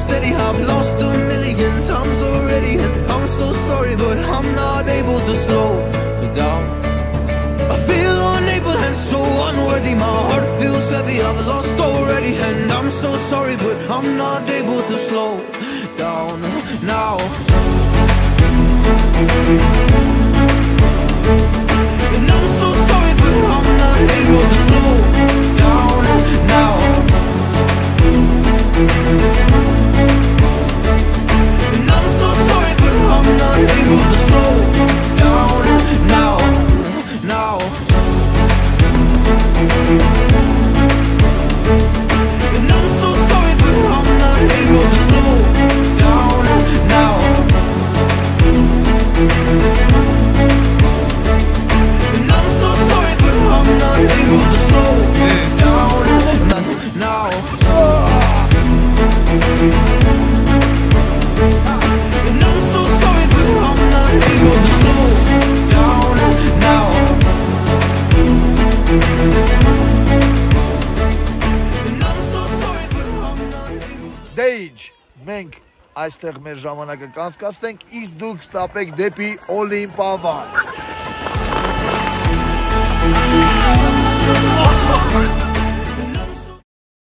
steady. I've lost a million times already, and I'm so sorry, but I'm not able to slow down. I feel unable and so unworthy. My heart feels heavy, I've lost already, and I'm so sorry, but I'm not able to slow down now. And I'm so sorry, but I'm not able to slow down now. And I'm so sorry, but I'm not able to slow down now. Now. And I'm so sorry, but I'm not able to slow down now. And I'm so sorry, but I'm not able to slow down now. And I'm so sorry, but I'm not able to slow down now. Դեյջ, մենք այստեղ մեր ժամանակը կանցկացնենք, իսկ դուք ստապեք դեպի Օլիմպիադան։